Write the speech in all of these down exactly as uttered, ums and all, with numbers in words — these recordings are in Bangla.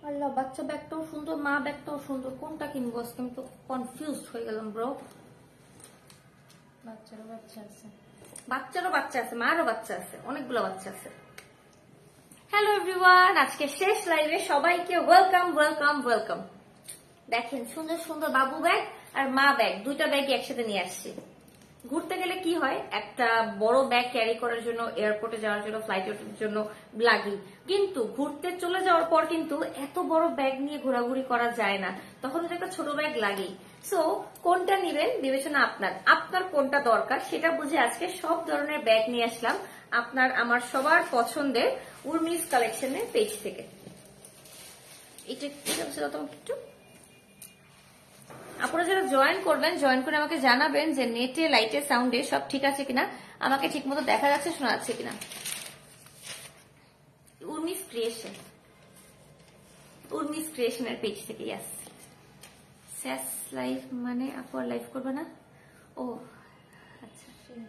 আল্লাহ, বাচ্চা ব্যাগটাও সুন্দর, মা ব্যাগটাও সুন্দর, কোনটা কিনবো আজকে? আমি তো কনফিউজড হয়ে গেলাম ব্রো। বাচ্চারও বাচ্চা আছে, বাচ্চারও বাচ্চা আছে, মারও বাচ্চা আছে, অনেকগুলো বাচ্চা আছে। হ্যালো এভরিওয়ান, আজকে শেষ লাইভে সবাইকে ওয়েলকাম ওয়েলকাম ওয়েলকাম। দেখেন সুন্দর সুন্দর বাবু ব্যাগ আর মা ব্যাগ, দুইটা ব্যাগই একসাথে নিয়ে আসছি। ঘুরতে গেলে কি হয়, একটা বড় ব্যাগ ক্যারি করার জন্য, এয়ারপোর্টে যাওয়ার জন্য, ফ্লাইটের জন্য লাগি, কিন্তু ঘুরতে চলে যাওয়ার পর কিন্তু এত বড় ব্যাগ নিয়ে ঘোরাঘুরি করা যায় না, তখন একটা ছোট ব্যাগ লাগেই। সো কোনটা নিবেন বিবেচনা আপনার, আপনার কোনটা দরকার সেটা বুঝে আজকে সব ধরনের ব্যাগ নিয়ে আসলাম আপনার আমার সবার পছন্দের উর্মিস কালেকশনের পেজ থেকে। এটা একটু আপনারা যারা জয়েন করবেন, জয়েন করে আমাকে জানাবেন যে নেটে, লাইটে, সাউন্ডে সব ঠিক আছে কিনা, আমাকে ঠিক মতো দেখা যাচ্ছে, শোনা যাচ্ছে কিনা। উর্মিস ক্রিয়েশন, উর্মিস ক্রিয়েশনের পেজ থেকে। ইয়াস, শেষ লাইভ মানে আপু আর লাইভ করবে না? ও আচ্ছা,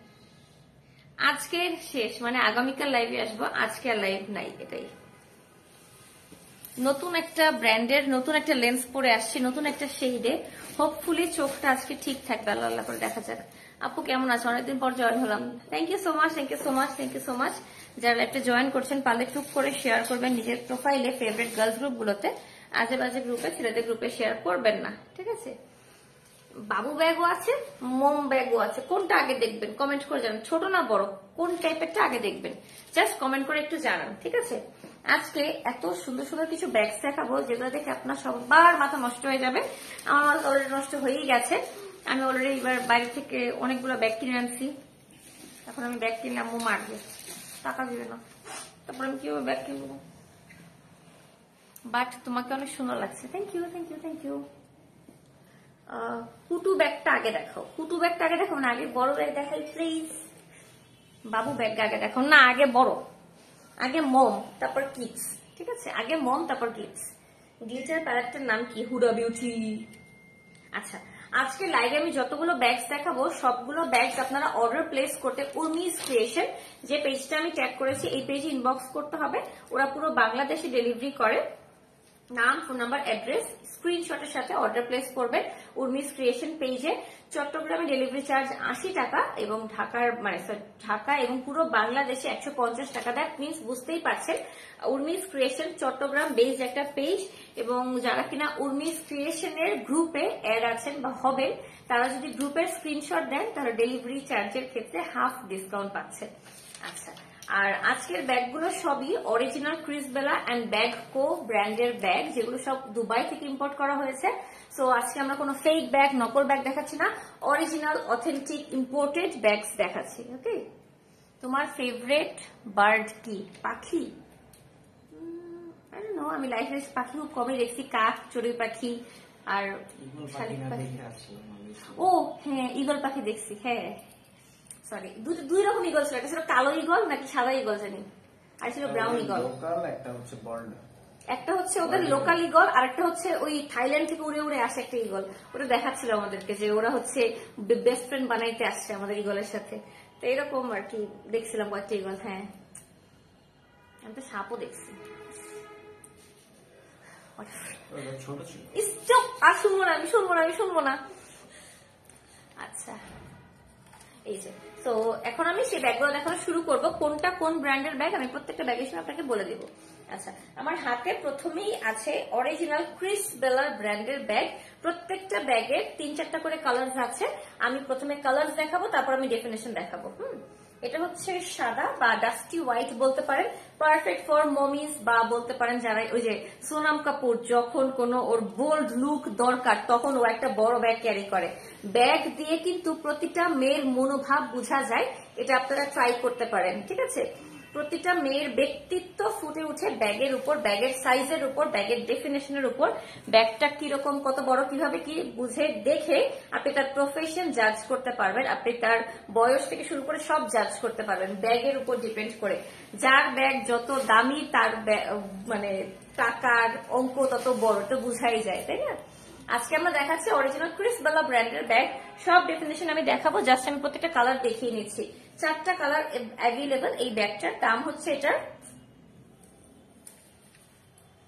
আজকের শেষ মানে আগামীকাল লাইভে আসবো, আজকে আর লাইভ নাই। এটাই নতুন একটা ব্র্যান্ডের নতুন একটা লেন্স পরে আসছি, নতুন একটা শেডে। হোপফুলি চোখটা আজকে ঠিক থাকবে, আল্লাহ আল্লাহ করে দেখা যাক। আপু কেমন আছে? অনেকদিন পর জয়েন হলাম। Thank you so much, thank you so much, thank you so much. যারা লাইভটা জয়েন করছেন পারলে টুক করে শেয়ার করবেন নিজের প্রোফাইলে, ফেভারিট গার্লস গ্রুপ গুলোতে, আজে বাজে গ্রুপে, ছেলেদের গ্রুপে শেয়ার করবেন না, ঠিক আছে? বাবু ব্যাগও আছে, মোম ব্যাগও আছে, কোনটা আগে দেখবেন কমেন্ট করে জানান। ছোট না বড়, কোন টাইপেরটা আগে দেখবেন জাস্ট কমেন্ট করে একটু জানান, ঠিক আছে? আজকে এত সুন্দর সুন্দর কিছু ব্যাগস দেখাবো যেগুলো দেখে আপনার সবার মাথা নষ্ট হয়ে যাবে। আমার মাথা অলরেডি নষ্ট হয়েই গেছে। আমি অলরেডি এবার বাইরে থেকে অনেকগুলো ব্যাগ কিনে আনছি। এখন আমি ব্যাগ কিনলে আম্মু মারবে, টাকা দিবে না, তারপর আমি কিভাবে ব্যাগ কিনবো? বাট তোমাকে অনেক সুন্দর লাগছে, thank you thank you thank you. কুটু ব্যাগটা আগে দেখাও, কুটু ব্যাগটা আগে দেখাও না, আগে বড় ব্যাগ দেখাই প্লিজ। বাবু ব্যাগ আগে দেখাও না, আগে বড়, আগে মম তারপর কিডস, ঠিক আছে? আগে মম তারপর কিডস। গ্লিটার প্যালেটটার নাম কি? Huda Beauty. আচ্ছা, আজকে লাইভে আমি যতগুলো ব্যাগস দেখাবো সবগুলো ব্যাগস আপনারা অর্ডার প্লেস করতে উর্মিস ক্রিয়েশন যে পেজটা আমি ট্যাগ করেছি এই পেজে ইনবক্স করতে হবে। ওরা পুরো বাংলাদেশে ডেলিভারি করে। নাম, ফোন নাম্বার, অ্যাড্রেস স্ক্রিনশটের সাথে অর্ডার প্লেস করবেন উর্মিস ক্রিয়েশন পেজে। চট্টগ্রামে ডেলিভারি চার্জ আশি টাকা এবং ঢাকার মানে ঢাকা এবং পুরো বাংলাদেশে একশো পঞ্চাশ টাকা। দ্যাট মিনস বুঝতেই পারছেন উর্মিস ক্রিয়েশন চট্টগ্রাম বেসড একটা পেজ, এবং যারা কিনা উর্মিস ক্রিয়েশনের গ্রুপে অ্যাড আছেন বা হবেন তারা যদি গ্রুপের স্ক্রিনশট দেন তাহলে ডেলিভারি চার্জের ক্ষেত্রে হাফ ডিসকাউন্ট পাচ্ছেন। আচ্ছা, আর আজকের ব্যাগগুলো সবই original Crisbella and bag co ব্র্যান্ডের ব্যাগ, যেগুলো সব দুবাই থেকে ইম্পোর্ট করা হয়েছে। সো আজকে আমরা কোনো ফেক ব্যাগ, নকল ব্যাগ দেখাচ্ছি না, অরিজিনাল অথেন্টিক ইম্পোর্টেড ব্যাগস দেখাচ্ছি। ওকে, তোমার ফেভারিট বার্ড কি? পাখি? নো, আমি লাইফে পাখি খুব কমই দেখছি, কাক, চড়ুই পাখি আর শালিক পাখি। ও হ্যাঁ, ঈগল পাখি দেখছি। হ্যাঁ সরি, দুই রকম ইগল ছিল, একটা ছিল কালো ইগল নাকি সাদা ইগল জানি, আর ছিল ব্রাউন ইগল। একটা হচ্ছে বর্ড, একটা হচ্ছে ওদের লোকাল ইগল, আর একটা হচ্ছে ওই থাইল্যান্ড থেকে উড়ে উড়ে আসে একটা ইগল। ওটা দেখাচ্ছিল আমাদেরকে যে ওরা হচ্ছে বেস্ট ফ্রেন্ড বানাইতে আসছে আমাদের ইগলের সাথে। তো এরকম আর কি দেখছিলাম কয়েকটা ইগল। হ্যাঁ, আমি তো সাপও দেখছি। আর শুনবো না আমি, শুনবো না আমি, শুনবো না। আচ্ছা, এই যে তো এখন আমি সেই ব্যাগগুলো দেখানো শুরু করব। কোনটা কোন ব্র্যান্ডের ব্যাগ আমি প্রত্যেকটা ব্যাগের সঙ্গে আপনাকে বলে দেবো। আচ্ছা, আমার হাতে প্রথমেই আছে অরিজিনাল ক্রিসবেলা ব্র্যান্ডের ব্যাগ। প্রত্যেকটা ব্যাগের তিন চারটা করে কালার্স আছে। আমি প্রথমে কালার্স দেখাবো, তারপর আমি ডেফিনেশন দেখাবো। হুম, এটা হচ্ছে সাদা বা ডাস্টি হোয়াইট বলতে পারেন, পারফেক্ট ফর মমিজ, বা বলতে পারেন যারা ওই যে সোনাম কাপুর যখন কোনো ওর বোল্ড লুক দরকার তখন ও একটা বড় ব্যাগ ক্যারি করে। ব্যাগ দিয়ে কিন্তু প্রতিটা মেয়ের মনোভাব বোঝা যায়, এটা আপনারা ট্রাই করতে পারেন, ঠিক আছে? প্রতিটা মেয়ের ব্যক্তিত্ব ফুটে উঠে ব্যাগের উপর, ব্যাগের সাইজের উপর, ব্যাগের ডেফিনেশনের উপর। ব্যাগটা কিরকম, কত বড়, কিভাবে কি বুঝে দেখে আপনি তার প্রফেশন জাজ করতে পারবেন, আপনি তার বয়স থেকে শুরু করে সব জাজ করতে পারবেন ব্যাগের উপর ডিপেন্ড করে। যার ব্যাগ যত দামি তার মানে টাকার অঙ্ক তত বড়, তো বুঝাই যায়, তাই না? আজকে আমরা দেখাচ্ছি অরিজিনাল ক্রিসবেলা ব্র্যান্ডের ব্যাগ। সব ডেফিনেশন আমি দেখাবো, জাস্ট আমি প্রত্যেকটা কালার দেখিয়ে নিচ্ছি। চারটা কালার অ্যাভেলেবল এই ব্যাগটার। দাম হচ্ছে এটার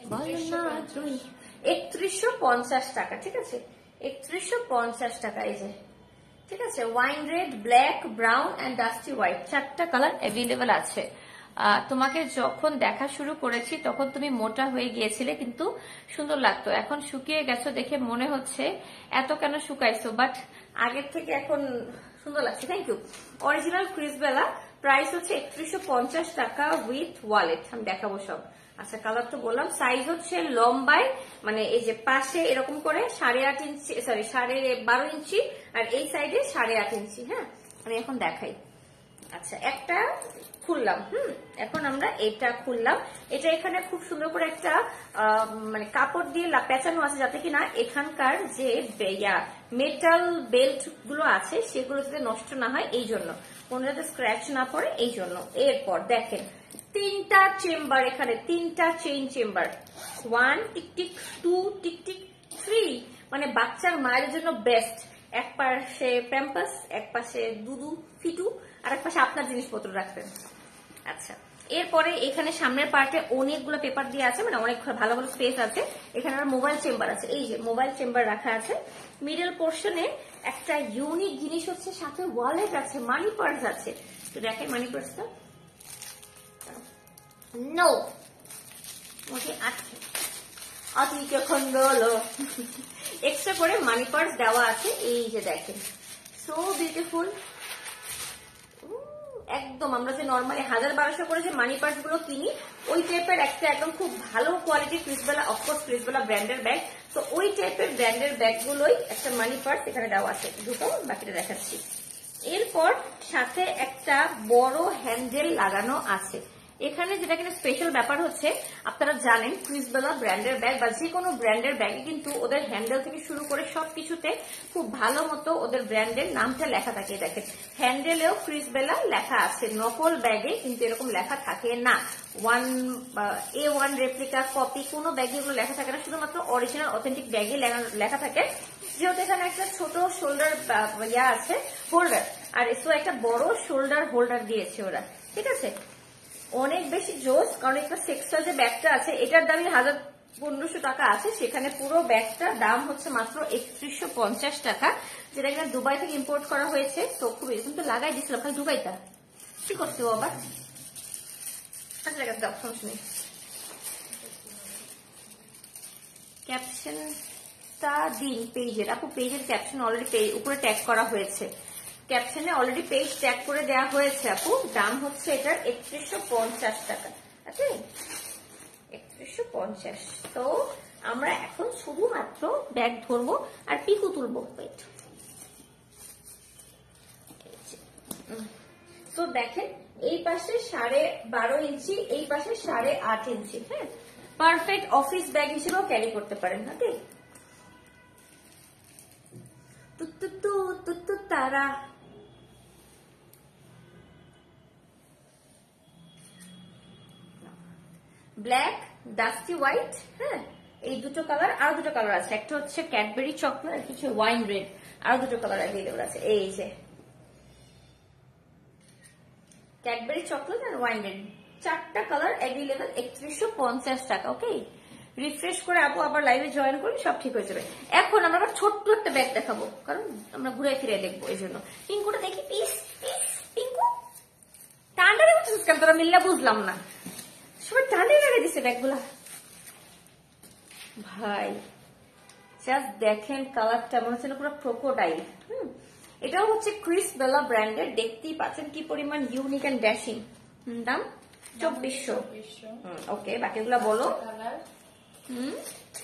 একত্রিশশো পঞ্চাশ টাকা, ঠিক আছে, একত্রিশশো পঞ্চাশ টাকা। এই যে, ঠিক আছে, wine red, black, brown and dusty white, চারটা কালার অ্যাভেলেবেল আছে। তোমাকে যখন দেখা শুরু করেছি তখন তুমি মোটা হয়ে গিয়েছিলে, কিন্তু সুন্দর লাগতো। এখন শুকিয়ে গেছো দেখে মনে হচ্ছে এত কেন শুকাইছো, বাট আগের থেকে এখন সুন্দর লাগছে। Thank you. Original Crisbella, price হচ্ছে একত্রিশশো পঞ্চাশ টাকা উইথ ওয়ালেট। আমি দেখাবো সব। আচ্ছা, কালার তো বললাম। সাইজ হচ্ছে লম্বায়, মানে এই যে পাশে এরকম করে সাড়ে আট ইঞ্চি, সরি সাড়ে বারো ইঞ্চি, আর এই সাইডে সাড়ে আট ইঞ্চি। হ্যাঁ, আমি এখন দেখাই। আচ্ছা, একটা খুললাম। হুম, এখন আমরা এটা খুললাম। এটা এখানে খুব সুন্দর করে একটা মানে কাপড় দিয়ে পেঁচানো আছে, যাতে কিনা এখানকার যে মেটাল বেল্ট গুলো আছে সেগুলো যাতে নষ্ট না হয়, এই জন্য, কোনো যাতে স্ক্র্যাচ না পড়ে, এই জন্য। এরপর দেখেন তিনটা চেম্বার, এখানে তিনটা চেইন চেম্বার, ওয়ান টিকটিক, টু টিকটিক, থ্রি, মানে বাচ্চার মায়ের জন্য বেস্ট। এক পাশে প্যাম্পাস, এক পাশে দুদু ফিটু, আর এক পাশে আপনার জিনিসপত্র রাখবেন। আচ্ছা, এরপরে এখানে সামনের পার্টে অনেকগুলো পেপার দিয়ে আছে, মানে অনেক ভালো ভালো স্পেস আছে। এখানে আমার মোবাইল চেম্বার আছে, এই যে মোবাইল চেম্বার রাখা আছে। মিডল পোর্শনে একটা ইউনিক জিনিস হচ্ছে, সাথে ওয়ালেট আছে, মানি পার্স আছে। তো দেখেন মানি পার্সটা, নো ওকে আছে, অতিরিক্ত খন্ড হলো, এক্সট্রা করে মানি পার্স দেওয়া আছে। এই যে দেখেন, সো বিউটিফুল। একদম আমরা যে নর্মালি হাজার বারোশো করে যে মানি পার্স গুলো কিনি, ওই টাইপের একটা একদম খুব ভালো কোয়ালিটির ক্রিসবেলা, অফকোর্স ক্রিসবেলা ব্র্যান্ডের ব্যাগ। তো ওই টাইপের ব্র্যান্ডের ব্যাগ গুলোই একটা মানি পার্স এখানে দেওয়া আছে। দুটো, বাকিটা দেখাচ্ছি। এরপর সাথে একটা বড় হ্যান্ডেল লাগানো আছে। এখানে যেটা কিনা স্পেশাল ব্যাপার হচ্ছে, আপনারা জানেন ক্রিসবেলা ব্র্যান্ডের ব্যাগ বা যে কোনো ব্র্যান্ডের ব্যাগে কিন্তু ওদের হ্যান্ডেল থেকে শুরু করে সবকিছুতে খুব ভালো মতো ওদের ব্র্যান্ডের নামটা লেখা থাকে। দেখেন হ্যান্ডেলেও ক্রিসবেলা লেখা আছে, নকল ব্যাগে কিন্তু এরকম লেখা থাকে না। One A one replica copy কোনো ব্যাগে এগুলো লেখা থাকে না, শুধুমাত্র অরিজিনাল অথেন্টিক ব্যাগে লেখা থাকে। যেহেতু এখানে একটা ছোট শোল্ডার ইয়া আছে, হোল্ডার, আর এসো একটা বড় শোল্ডার হোল্ডার দিয়েছে ওরা, ঠিক আছে। অনেক বেশি জোস, কারণ একটা সেক্সটাল যে ব্যাগটা আছে এটার দামই হাজার পনেরোশো টাকা আছে, সেখানে পুরো ব্যাগটার দাম হচ্ছে মাত্র একত্রিশশো পঞ্চাশ টাকা, যেটা কিনা দুবাই থেকে ইম্পোর্ট করা হয়েছে। তো খুব এরকম তো লাগাই দিচ্ছিলাম, খালি দুবাইটা কি করতে আবার অপশন নেই। ক্যাপশনটা দিন পেজের, আপু পেজের ক্যাপশন অলরেডি উপরে ট্যাগ করা হয়েছে, ক্যাপশনে অলরেডি পেজ ট্যাগ করে দেওয়া হয়েছে আপু। দাম হচ্ছে এটার একত্রিশশো পঞ্চাশ টাকা, আছে একত্রিশশো পঞ্চাশ। তো আমরা এখন শুধুমাত্র ব্যাগ ধরবো আর পিকু তুলবো। তো দেখেন এই পাশে সাড়ে বারো ইঞ্চি, এই পাশে সাড়ে আট ইঞ্চি। হ্যাঁ, পারফেক্ট অফিস ব্যাগ হিসেবেও ক্যারি করতে পারেন। ওকে, তারা ব্ল্যাক, ডাস্টি হোয়াইট, হ্যাঁ এই দুটো কালার। আর দুটো কালার আছে, একটা হচ্ছে ক্যাডবেরি চকলেট, একটা হচ্ছে ওয়াইন রেড। আর দুটো কালার অ্যাভেলেবল আছে, এই যে ক্যাডবেরি চকলেট আর ওয়াইন রেড, চারটা কালার অ্যাভেলেবল, একত্রিশশো পঞ্চাশ টাকা। ওকে, রিফ্রেশ করে আপু আবার লাইভে জয়েন করলে সব ঠিক হয়ে যাবে। এখন আমরা আবার ছোট্ট একটা ব্যাগ দেখাবো, কারণ আমরা ঘুরে ফিরে দেখবো, এই জন্য। পিঙ্কুটা দেখি, পিস পিস পিঙ্কু টান্ডা রেখেছিস কেন তোরা মিল্লা, বুঝলাম না, সবাই টানে রেখে দিছে ব্যাগগুলা। ভাই জাস্ট দেখেন কালারটা, মনে হচ্ছে না পুরো ক্রোকোডাইল। হুম, এটাও হচ্ছে ক্রিসবেলা ব্র্যান্ডের, দেখতেই পাচ্ছেন কি পরিমাণ ইউনিক এন্ড ড্যাশিং। দাম চব্বিশশো। ওকে, বাকিগুলা বলো। হুম,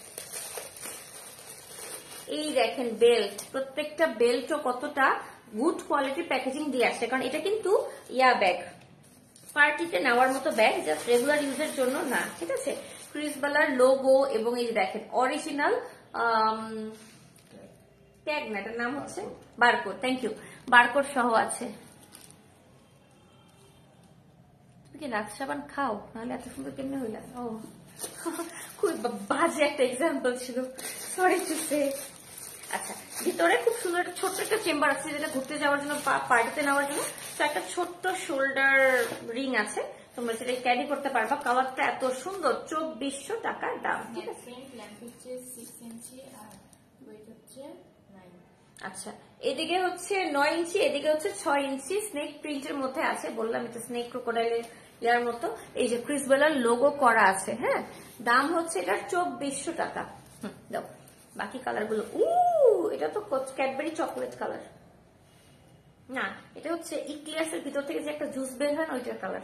এই দেখেন বেল্ট, প্রত্যেকটা বেল্টও কতটা গুড কোয়ালিটির প্যাকেজিং দিয়ে আসছে, কারণ এটা কিন্তু ইয়া ব্যাগ, পার্টিতে নেওয়ার মতো ব্যাগ, জাস্ট রেগুলার ইউজের জন্য না, ঠিক আছে। ক্রিসবেলার লোগো এবং এই দেখেন অরিজিনাল ট্যাগ, না এটার নাম হচ্ছে বারকোড। থ্যাংক ইউ, বারকোড সহ আছে। তুমি কি রাত সাবান খাও, নাহলে এত সুন্দর কেমনে হইলা? ও খুব বাজে একটা এক্সাম্পল ছিল, সরি টু সে। আচ্ছা, ভিতরে খুব সুন্দর একটা ছোট্ট একটা চেম্বার আছে, যেটা ঘুরতে যাওয়ার জন্য, পার্টিতে নেওয়ার জন্য। তো একটা ছোট্ট শোল্ডার রিং আছে, তো তোমরা সেটা ক্যারি করতে পারবা। কালারটা এত সুন্দর, চব্বিশশো টাকার দাম। ঠিক আছে, আচ্ছা এদিকে হচ্ছে নয় ইঞ্চি, এদিকে হচ্ছে ছয় ইঞ্চি, স্নেক প্রিন্টের মধ্যে আছে, বললাম এটা স্নেক ক্রোকোডাইলের ইয়ার মতো। এই যে ক্রিসবেলার লোগো করা আছে, হ্যাঁ, দাম হচ্ছে এটার চব্বিশশো টাকা। হুম দাও বাকি কালার গুলো। উ এটা তো ক্যাডবেরি চকলেট কালার না, এটা হচ্ছে ইক্লিয়াস এর ভিতর থেকে যে একটা জুস বের হয় না, ওইটার কালার।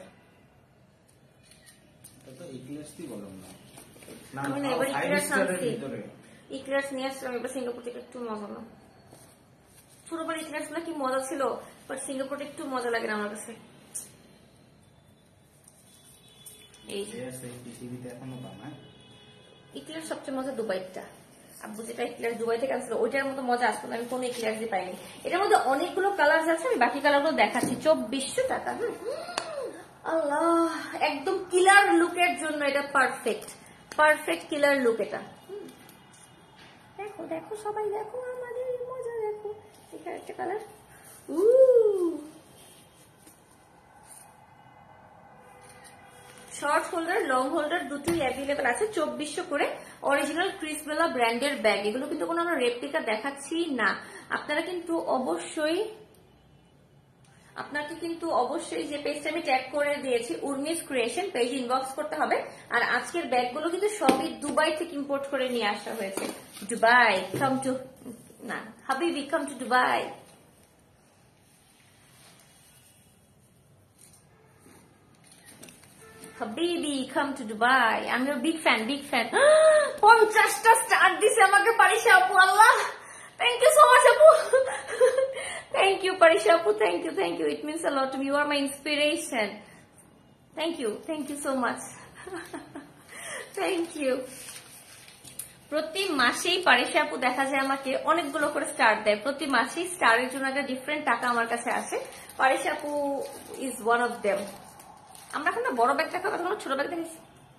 আমি না এবার ইক্লিয়াস আনছি, ইক্লিয়াস নিয়ে আসলাম এবার সিঙ্গাপুর থেকে, একটু মজা না। ছোটবেলা ইক্লিয়াস গুলো কি মজা ছিল, বাট সিঙ্গাপুরে একটু মজা লাগে না আমার কাছে। ইক্লিয়াস সবচেয়ে মজা দুবাইটা, আব্বু যেটা ইক্লিয়াস দুবাই থেকে আনছিল ওইটার মতো মজা আসতো না, আমি কোনো ইক্লিয়াস দিয়ে পাইনি। এটার মধ্যে অনেকগুলো কালার আছে, আমি বাকি কালার গুলো দেখাচ্ছি। চব্বিশশো টাকা। হুম আল্লাহ, একদম কিলার লুকের জন্য এটা পারফেক্ট, পারফেক্ট কিলার লুক এটা। দেখো দেখো সবাই দেখো আমাদের মজা, দেখো এখানে একটা colour. Uh short holder long holder দুটোই অ্যাভেলেবেল আছে, চব্বিশশো করে। অরিজিনাল ক্রিসবেলা ব্র্যান্ডের ব্যাগ, এগুলো কিন্তু কোনো আমরা রেপ্লিকা দেখাচ্ছি না। আপনারা কিন্তু অবশ্যই আপনাকে কিন্তু অবশ্যই যে পেজটা আমি ট্যাগ করে দিয়েছি উর্মিস ক্রিয়েশন, পেজ ইনবক্স করতে হবে। আর আজকের ব্যাগগুলো কিন্তু সবই দুবাই থেকে ইম্পোর্ট করে নিয়ে আসা হয়েছে। দুবাই কাম টু, না হাবিবি কাম টু দুবাই। হাবিবি কাম টু দুবাই। আমি বিগ ফ্যান, বিগ ফ্যান। পঞ্চাশটা স্টার দিছে আমাকে পারিসা আপু, আল্লাহ থ্যাংক ইউ সো মাচ আপু। Thank you, Parisha Apu. Thank you, thank you. It means a lot to me. You are my inspiration. Thank you, thank you so much. Thank you. প্রতি মাসেই পারিসা আপু দেখা যায় আমাকে অনেকগুলো করে স্টার দেয়, প্রতি মাসেই স্টারের জন্য একটা ডিফারেন্ট টাকা আমার কাছে আসে। পারিসা আপু ইজ ওয়ান অফ দেম। আমরা এখন বড় ব্যাগ দেখাবো, এখন ছোট ব্যাগ দেখেছি,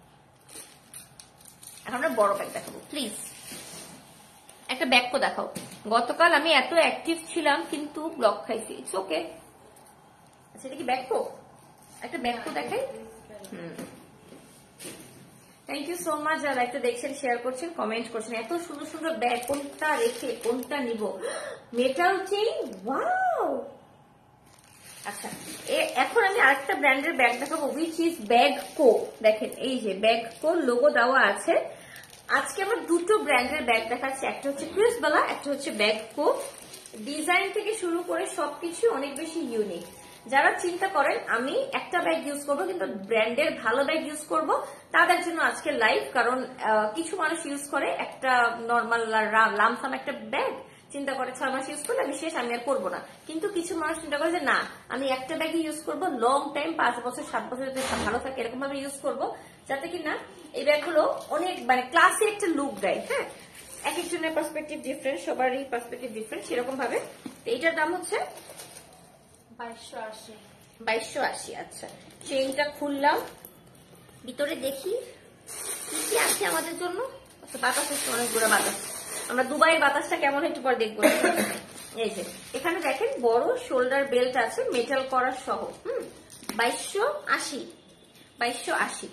এখন আমরা বড় ব্যাগ দেখাবো। প্লিজ একটা ব্যাগ তো দেখাও। গতকাল আমি এত অ্যাক্টিভ ছিলাম কিন্তু ব্লক খাইছি, ইটস ওকে। আচ্ছা এটা কি ব্যাগ তো, একটা ব্যাগ তো দেখাই। Hmm thank you so much যারা একটা দেখছেন, শেয়ার করছেন, কমেন্ট করছেন। এত সুন্দর সুন্দর ব্যাগ, কোনটা রেখে কোনটা নিব। Metal chain, wow. আচ্ছা এখন আমি আরেকটা ব্র্যান্ডের ব্যাগ দেখাবো, উইচ ইজ ব্যাগ কো। দেখেন এই যে ব্যাগ কো লোগো দেওয়া আছে। আজকে আমার দুটো ব্র্যান্ডের ব্যাগ দেখাচ্ছি, একটা হচ্ছে ক্রিসবেলা, একটা হচ্ছে ব্যাগ কো। ডিজাইন থেকে শুরু করে সবকিছু অনেক বেশি ইউনিক। যারা চিন্তা করেন আমি একটা ব্যাগ ইউজ করবো কিন্তু ব্র্যান্ডের ভালো ব্যাগ ইউজ করব, তাদের জন্য আজকে লাইভ। কারণ কিছু মানুষ ইউজ করে একটা নর্মাল লামসাম একটা ব্যাগ, চিন্তা করে ছয় মাস ইউজ করলে আমি শেষ, আমি আর করবো না। কিন্তু কিছু মানুষ চিন্তা করে যে না আমি একটা ব্যাগই ইউজ করবো, লং টাইম পাঁচ বছর সাত বছর যদি ভালো থাকে এরকম ভাবে ইউজ করবো, যাতে কিনা এই ব্যাগগুলো অনেক মানে ক্লাসি একটা লুক দেয়। হ্যাঁ এক একজনের পার্সপেক্টিভ ডিফারেন্ট, সবারই পার্সপেক্টিভ ডিফারেন্ট, সেরকম ভাবে। এইটার দাম হচ্ছে বাইশশো আশি। বাইশশো আশি। আচ্ছা চেইনটা খুললাম, ভিতরে দেখি কি কি আছে আমাদের জন্য। আচ্ছা বাতাস হচ্ছে অনেক গুলো বাতাস, আমরা দুবাইয়ের বাতাসটা কেমন একটু পর দেখবো। এই যে এখানে দেখেন বড় শোল্ডার বেল্ট আছে মেটাল করার সহ। হুম বাইশশো আশি, বাইশশো আশি।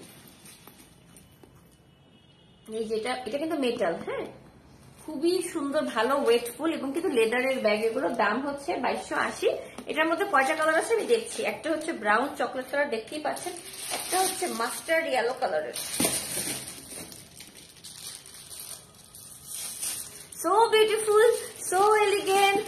এই যেটা এটা কিন্তু মেটাল, হ্যাঁ খুবই সুন্দর, ভালো ওয়েটফুল এবং কিন্তু লেদারের ব্যাগ। এগুলো দাম হচ্ছে বাইশশো আশি। এটার মধ্যে কয়টা কালার আছে আমি দেখছি। একটা হচ্ছে ব্রাউন চকলেট কালার, দেখতেই পাচ্ছেন, একটা হচ্ছে মাস্টার্ড ইয়েলো কালারের। So beautiful, so elegant.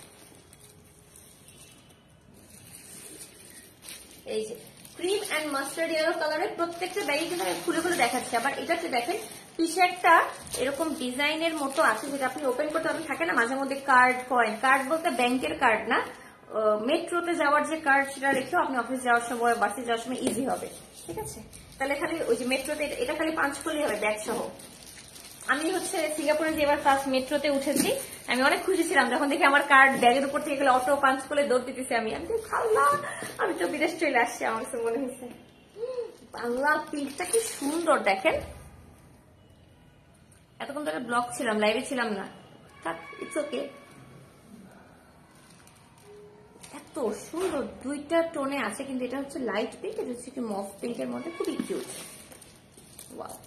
এই যে ক্রিম অ্যান্ড মাস্টার্ড ইয়েলো কালারের প্রত্যেকটা ব্যাগে কিন্তু আমি খুলে খুলে দেখাচ্ছি। আবার এটাতে দেখেন টি-শার্টটা এরকম ডিজাইনের মতো আছে, যেটা আপনি ওপেন করতে আপনি থাকে না মাঝে মধ্যে কার্ড কয়েন, কার্ড বলতে ব্যাংকের কার্ড না, মেট্রোতে যাওয়ার যে কার্ড, সেটা রেখেও আপনি অফিস যাওয়ার সময় বাসে যাওয়ার সময় ইজি হবে। ঠিক আছে, তাহলে খালি ওই যে মেট্রোতে এটা খালি পাঁচ খুলি হবে ব্যাগ সহ। আমি হচ্ছে সিঙ্গাপুরে যে এবার ফার্স্ট মেট্রোতে উঠেছি, আমি অনেক খুশি ছিলাম যখন দেখি আমার কার্ড ব্যাগের উপর থেকে গেলে অটো পাঞ্চ করে দৌড় দিতেছি। আমি আমি খাল্লা আমি তো বিদেশ চলে আসছি, আমার কাছে মনে হয়েছে। বাংলা পিঙ্কটা কি সুন্দর দেখেন। এতক্ষণ ধরে ব্লক ছিলাম, লাইভে ছিলাম না, থাক ইটস ওকে। এত এত সুন্দর, দুইটা টোনে আছে, কিন্তু এটা হচ্ছে লাইট পিঙ্ক, এটা হচ্ছে মফ পিঙ্কের মধ্যে, খুবই cute. Wow,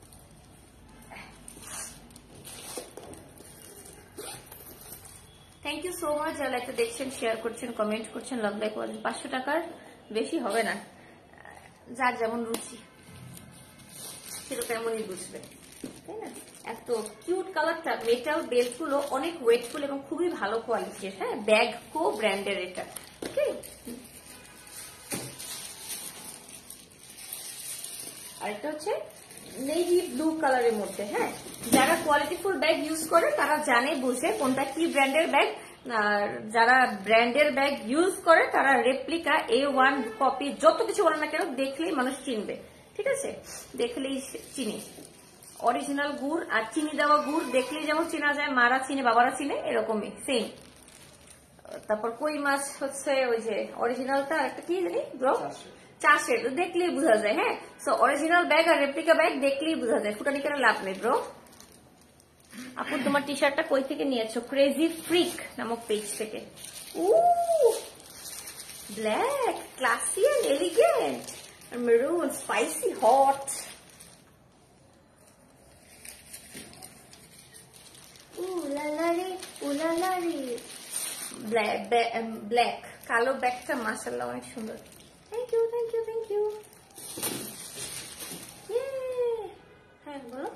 thank you so much. যারা একটা দেখছেন, শেয়ার করছেন, কমেন্ট করছেন, লাভ লাইক করছেন। পাঁচশো টাকার বেশি হবে না, যার যেমন রুচি সেটা তেমনই বুঝবে, তাই না? এত কিউট কালারটা। মেটাল বেল্ট গুলো অনেক ওয়েটফুল এবং খুবই ভালো কোয়ালিটির। হ্যাঁ, ব্যাগকো ব্র্যান্ডের এটা। ওকে, আর এটা হচ্ছে নেভি ব্লু কালারের মধ্যে। হ্যাঁ, যারা কোয়ালিটিফুল ব্যাগ ইউজ করে তারা জানে বুঝে কোনটা কি ব্র্যান্ডের ব্যাগ। আর যারা ব্র্যান্ডের ব্যাগ ইউজ করে তারা রেপ্লিকা, এ ওয়ান কপি, যত কিছু বলে না কেন, দেখলেই মানুষ চিনবে। ঠিক আছে, দেখলেই চিনি। অরিজিনাল গুড় আর চিনি দেওয়া গুড় দেখলেই যেমন চেনা যায়, মারা চিনে, বাবারা চিনে, এরকমই সেম। তারপর কই মাছ হচ্ছে ওই যে অরিজিনালটা, আর একটা কি জানি ব্রো, চাষের, দেখলেই বোঝা যায়। হ্যাঁ, সো অরিজিনাল ব্যাগ আর রেপ্লিকা ব্যাগ দেখলেই বোঝা যায়, ফুটানি কেন লাভ নেই ব্রো। আপু তোমার টি শার্টটা কই থেকে নিয়েছো? ক্রেজি ফ্রিক নামক পেজ থেকে। Uh black, classy and elegant, maroon, spicy hot. উলালারে উলালারে, ব্ল্যাক ব্ল্যাক কালো ব্যাগটা মাশাআল্লাহ অনেক সুন্দর। Thank you thank you thank you. হ্যাঁ বলো,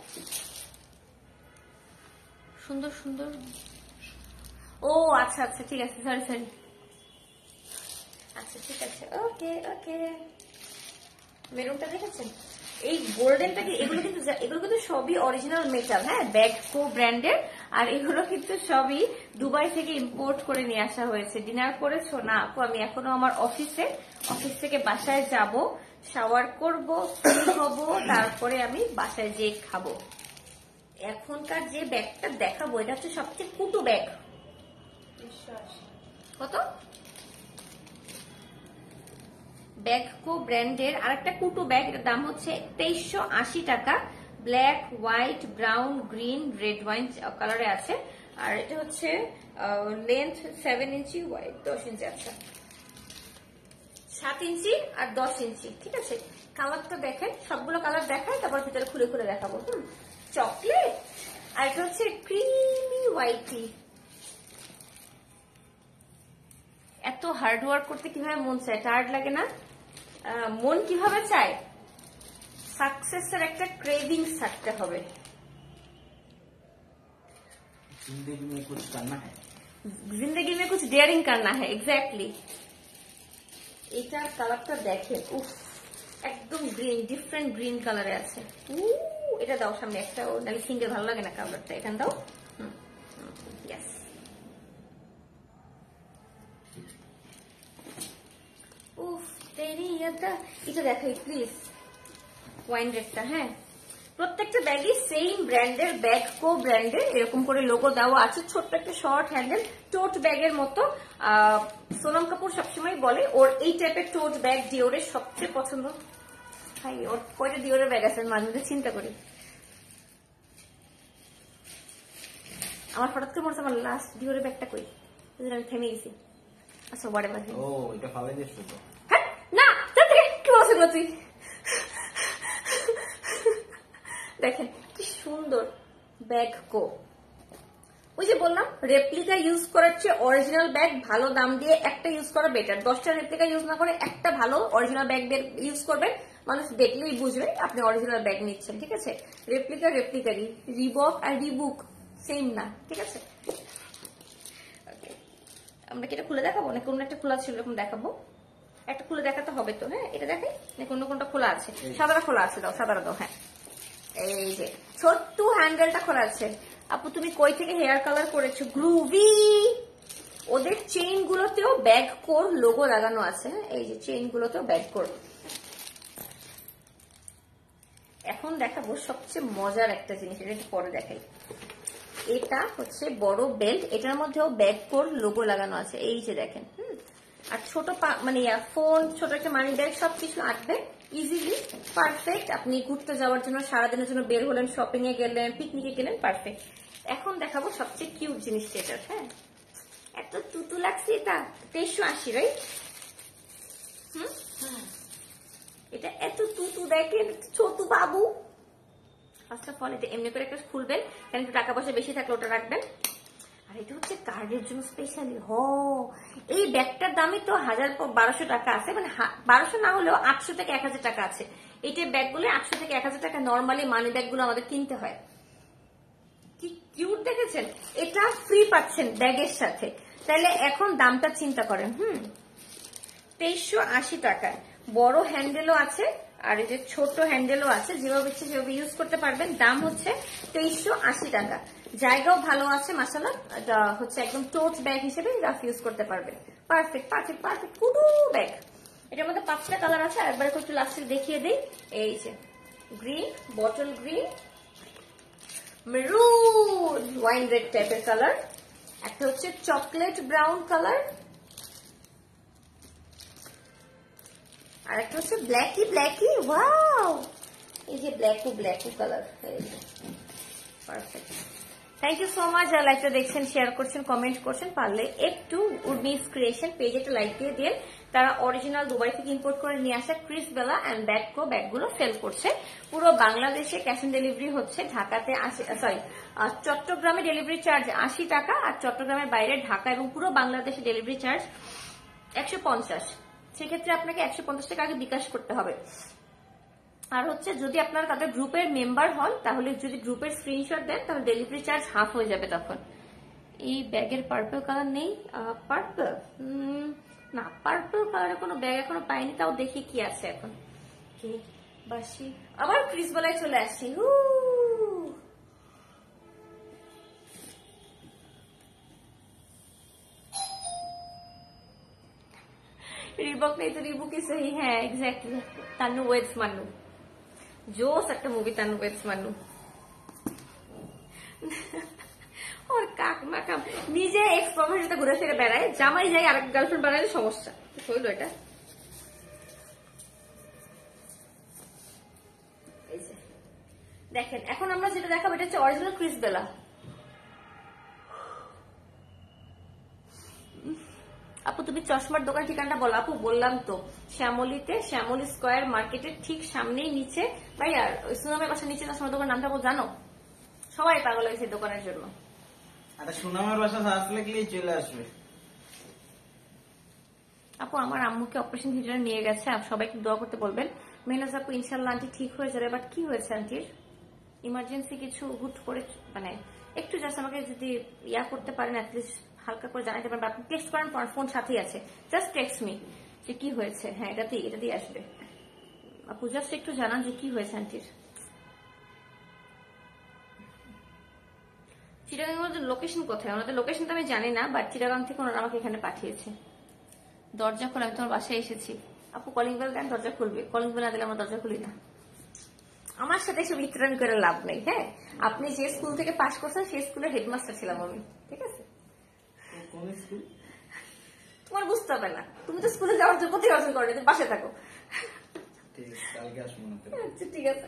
সুন্দর সুন্দর। ও আচ্ছা আচ্ছা, ঠিক আছে, সরি সরি, আচ্ছা ঠিক আছে, ওকে ওকে। মেরুনটা দেখেছেন, এই গোল্ডেনটাকে, এগুলো কিন্তু এগুলো কিন্তু সবই অরিজিনাল মেটাল। হ্যাঁ, ব্যাগকো ব্র্যান্ডের। আর এগুলো কিন্তু সবই দুবাই থেকে ইম্পোর্ট করে নিয়ে আসা হয়েছে। ডিনার করেছো? না আপু, আমি এখনো আমার অফিসে, অফিস থেকে বাসায় যাব, শাওয়ার করব, ফ্রি হব, তারপরে আমি বাসায় যেয়ে খাবো। এখনকার যে ব্যাগটা দেখাবো এটা হচ্ছে সবচেয়ে কুটু ব্যাগ। কত? ব্যাগকো ব্র্যান্ডের আরেকটা কুটু ব্যাগ, এটার দাম হচ্ছে তেইশশো আশি টাকা। Black, white, brown, green, red wine কালারে আছে। আর এটা হচ্ছে লেন্থ সেভেন ইঞ্চি, হোয়াইট দশ ইঞ্চি, আচ্ছা সাত ইঞ্চি আর দশ ইঞ্চি। ঠিক আছে, কালারটা দেখেন, সবগুলো কালার দেখায়, তারপর ভিতরে খুলে খুলে দেখাবো। হুম, চকলেট, আর এটা হচ্ছে ক্রিমি হোয়াইটি। এত হার্ড ওয়ার্ক করতে কিভাবে মন চায়, টায়ার্ড লাগে না? মন কিভাবে চায়? সাকসেসের একটা ক্রেভিং থাকতে হবে। जिंदगी में कुछ करना है, जिंदगी में कुछ डेयरिंग करना है, एग्जैक्टली। এটা কালারটা দেখেন, উফ, একদম গ্রিন, ডিফারেন্ট গ্রিন কালারে আছে। এটা দাও সামনে একটা, নাহলে সিঙ্গেল ভালো লাগে না কালারটা, এখানে দাও। ইয়েস, উফ তেরি এটা, এটা দেখাই প্লিজ, ওয়াইন রেডটা। হ্যাঁ, প্রত্যেকটা ব্যাগই সেম ব্র্যান্ডের, ব্যাগকো ব্র্যান্ডের, এরকম করে লোগো দেওয়া আছে। ছোট্ট একটা শর্ট হ্যান্ডেল টোট ব্যাগের মতো। সোনাম কাপুর সবসময় বলে ওর এই টাইপের টোট ব্যাগ ডিওরের সবচেয়ে পছন্দ। ভাই ওর কয়টা ডিওরের ব্যাগ আছে মাঝে মাঝে চিন্তা করি। আমার হঠাৎ করে মনে হচ্ছে আমার লাস্ট ডিওরের ব্যাগটা কই, আমি থেমে গেছি। আচ্ছা হোয়াটএভার। ও এটা ফালাই দিস তো? হ্যাঁ না, তার থেকে কি বলছিস তুই? দেখেন কি সুন্দর ব্যাগকো। ওই যে বললাম, রেপ্লিকা ইউজ করার চেয়ে অরিজিনাল ব্যাগ ভালো দাম দিয়ে একটা ইউজ করা বেটার। দশটা রেপ্লিকা ইউজ না করে একটা ভালো অরিজিনাল ব্যাগ ইউজ করবেন, মানুষ দেখলেই বুঝবে আপনি অরিজিনাল ব্যাগ নিচ্ছেন। ঠিক আছে, রেপ্লিকা রেপ্লিকারই, রিবক আর রিবুক সেম না। ঠিক আছে, আমরা কি এটা খুলে দেখাবো না? কোন একটা খোলা ছিল এরকম দেখাবো, একটা খুলে দেখাতে হবে তো। হ্যাঁ, এটা দেখাই না, কোন কোনটা খোলা আছে? সাদাটা খোলা আছে, দাও সাদাটা দাও। হ্যাঁ, এই যে ছোট্ট হ্যান্ডেলটা খোলা আছে। আপু তুমি কই থেকে হেয়ার কালার করেছো? গ্রুভি। ওদের চেইন গুলোতেও ব্যাগকোর লোগো লাগানো আছে। এই যে চেইন গুলোতেও ব্যাগকোর। এখন দেখাবো সবচেয়ে মজার একটা জিনিস, এটা একটু পরে দেখাই। এটা হচ্ছে বড় বেল্ট, এটার মধ্যেও ব্যাগকোর লোগো লাগানো আছে। এই যে দেখেন, হুম, আর ছোট মানে ফোন, ছোট একটা মানি ব্যাগ, সবকিছু আঁকবে ইজিলি, পারফেক্ট। আপনি ঘুরতে যাওয়ার জন্য, সারাদিনের জন্য বের হলেন, শপিং এ গেলেন, পিকনিকে গেলেন, পারফেক্ট। এখন দেখাবো সবচেয়ে কিউট জিনিসটা এটার। হ্যাঁ, এত তুতু লাগছে এটা তেইশশো আশি রাইট। হুম এটা এত তুতু দেখেন ছোট বাবু। ফার্স্ট অফ অল এটা এমনি করে একটা খুলবেন, কারণ একটু টাকা পয়সা বেশি থাকলে ওটা রাখবেন। আর এটা হচ্ছে কার্ডের জন্য স্পেশালি। হ এই ব্যাগটার দামই তো হাজার বারোশো টাকা আছে, মানে বারোশো না হলেও আটশো থেকে এক হাজার টাকা আছে। এইটার ব্যাগগুলো আটশো থেকে এক হাজার টাকা নর্মালি মানি ব্যাগগুলো আমাদের কিনতে হয়। কি কিউট দেখেছেন, এটা ফ্রি পাচ্ছেন ব্যাগের সাথে, তাহলে এখন দামটা চিন্তা করেন। হুম তেইশশো আশি টাকায় বড় হ্যান্ডেলও আছে আর এই যে ছোট হ্যান্ডেলও আছে, যেভাবে ইচ্ছে সেভাবে ইউজ করতে পারবেন। দাম হচ্ছে তেইশশো আশি টাকা। জায়গাও ভালো আছে মাশাআল্লাহ, এটা হচ্ছে একদম টোট ব্যাগ হিসেবে রাফ ইউজ করতে পারবেন। পারফেক্ট পারফেক্ট পারফেক্ট কুডু ব্যাগ। এটার মধ্যে পাঁচটা কালার আছে, একবার একটু লাস্টে দেখিয়ে দিই। এই যে green, bottle green, maroon, wine red টাইপের কালার, একটা হচ্ছে চকলেট ব্রাউন কালার, আর একটা হচ্ছে ব্ল্যাকি ব্ল্যাকি। ওয়াও এই যে ব্ল্যাকু ব্ল্যাকু colour. Perfect. Thank you so much. যারা লাইকটা দেখছেন, শেয়ার করছেন, কমেন্ট করছেন, পারলে একটু উর্মিস ক্রিয়েশন পেজে একটা লাইক দিয়ে দিয়ে। তারা অরিজিনাল দুবাই থেকে ইম্পোর্ট করে নিয়ে আসা ক্রিস বেলা অ্যান্ড ব্যাগকো ব্যাগগুলো সেল করছে। পুরো বাংলাদেশে ক্যাশ অন ডেলিভারি হচ্ছে। ঢাকাতে আশি সরি চট্টগ্রামে ডেলিভারি চার্জ আশি টাকা, আর চট্টগ্রামের বাইরে ঢাকা এবং পুরো বাংলাদেশে ডেলিভারি চার্জ একশো পঞ্চাশ। সেক্ষেত্রে আপনাকে একশো পঞ্চাশ টাকা আগে বিকাশ করতে হবে। আর হচ্ছে যদি আপনারা তাদের গ্রুপের মেম্বার হন, তাহলে যদি গ্রুপের স্ক্রিনশট দেন তাহলে ডেলিভারি চার্জ হাফ হয়ে যাবে তখন। এই ব্যাগের পার্পল কালার নেই। পার্পল না, পার্পল কালারের কোনো ব্যাগ এখনো পাইনি, তাও দেখি কি আছে এখন। কি বাসি আবার ক্রিস বেলায় চলে আসছি। রিবক নেই তো রিবু কি সহি। হ্যাঁ এক্স্যাক্টলি, তানু ওয়েডস মানু, জোস একটা মুভি তানু ওয়েডস মানু। ওর কাক মাকাম নিজে এক্স প্রমের সাথে ঘুরে ফিরে বেড়ায়, জামাই যাই আরেক গার্লফ্রেন্ড বানালে সমস্যা হইলো এটা। দেখেন এখন আমরা যেটা দেখাবো এটা হচ্ছে অরিজিনাল ক্রিস বেলা। আপু তুমি চশমার দোকান ঠিকানাটা বলো। আপু বললাম তো, শ্যামলীতে, শ্যামলী স্কোয়ার মার্কেটের ঠিক সামনেই নিচে। ভাই আর সুনামের বাসার নিচে চশমার দোকান নামটা জানো? সবাই পাগল হয়েছে দোকানের জন্য। আচ্ছা সুনামের বাসা সার্চ লিখলেই চলে আসবে। আপু আমার আম্মুকে অপারেশন থিয়েটারে নিয়ে গেছে, সবাইকে দোয়া করতে বলবেন। মেহনাজ আপু ইনশাল্লাহ আন্টি ঠিক হয়ে যাবে। বাট কি হয়েছে আন্টির? ইমার্জেন্সি কিছু হুট করে, মানে একটু জাস্ট আমাকে যদি ইয়া করতে পারেন অ্যাটলিস্ট হালকা করে জানাতে পারেন। আপনি টেক্সট করেন, ফোন সাথেই আছে, জাস্ট টেক্সট মি যে কি হয়েছে। হ্যাঁ এটাতেই এটাতেই আসবে আপু, জাস্ট একটু জানান যে কি হয়েছে আন্টির। চিটাগাং ওদের লোকেশন কোথায়? ওনাদের লোকেশন তো আমি জানি না, বাট চিটাগাং থেকে ওনারা আমাকে এখানে পাঠিয়েছে। দরজা খোলা, আমি তোমার বাসায় এসেছি। আপু কলিং বেল দেন, দরজা খুলবে। কলিং বেল না দিলে আমরা দরজা খুলি না। আমার সাথে এসব ইত্রামি করে লাভ নেই। হ্যাঁ আপনি যে স্কুল থেকে পাশ করছেন সেই স্কুলের হেডমাস্টার ছিলাম আমি, ঠিক আছে? তোমার বুঝতে হবে না, তুমি তো স্কুলে যাওয়ার যোগ্যতাই অর্জন করো, তুমি পাশে থাকো। আচ্ছা ঠিক আছে।